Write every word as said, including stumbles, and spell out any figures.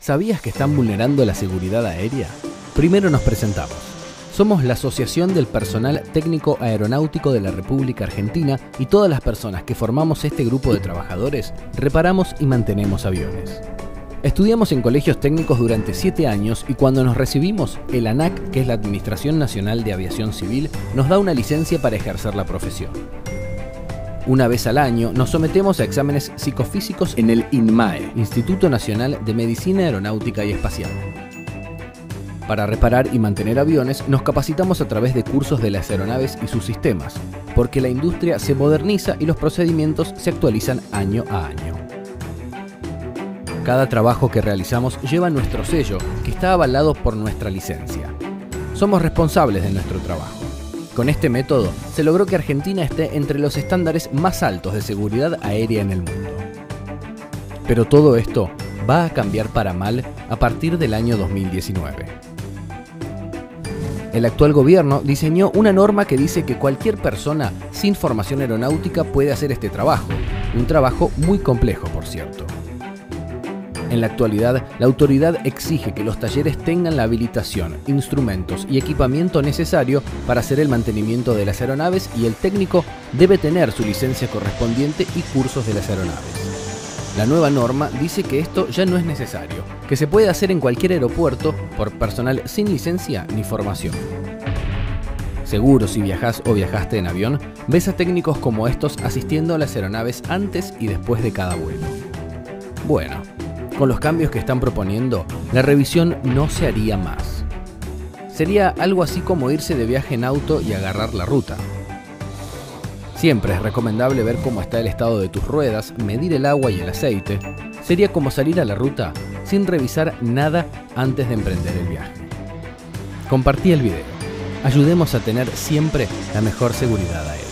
¿Sabías que están vulnerando la seguridad aérea? Primero nos presentamos. Somos la Asociación del Personal Técnico Aeronáutico de la República Argentina y todas las personas que formamos este grupo de trabajadores reparamos y mantenemos aviones. Estudiamos en colegios técnicos durante siete años y cuando nos recibimos, el ANAC, que es la Administración Nacional de Aviación Civil, nos da una licencia para ejercer la profesión. Una vez al año nos sometemos a exámenes psicofísicos en el INMAE, Instituto Nacional de Medicina Aeronáutica y Espacial. Para reparar y mantener aviones, nos capacitamos a través de cursos de las aeronaves y sus sistemas, porque la industria se moderniza y los procedimientos se actualizan año a año. Cada trabajo que realizamos lleva nuestro sello, que está avalado por nuestra licencia. Somos responsables de nuestro trabajo. Con este método, se logró que Argentina esté entre los estándares más altos de seguridad aérea en el mundo. Pero todo esto va a cambiar para mal a partir del año dos mil diecinueve. El actual gobierno diseñó una norma que dice que cualquier persona sin formación aeronáutica puede hacer este trabajo, un trabajo muy complejo, por cierto. En la actualidad, la autoridad exige que los talleres tengan la habilitación, instrumentos y equipamiento necesario para hacer el mantenimiento de las aeronaves y el técnico debe tener su licencia correspondiente y cursos de las aeronaves. La nueva norma dice que esto ya no es necesario, que se puede hacer en cualquier aeropuerto por personal sin licencia ni formación. Seguro, si viajás o viajaste en avión, ves a técnicos como estos asistiendo a las aeronaves antes y después de cada vuelo. Bueno, con los cambios que están proponiendo, la revisión no se haría más. Sería algo así como irse de viaje en auto y agarrar la ruta. Siempre es recomendable ver cómo está el estado de tus ruedas, medir el agua y el aceite. Sería como salir a la ruta sin revisar nada antes de emprender el viaje. Compartí el video. Ayudemos a tener siempre la mejor seguridad aérea.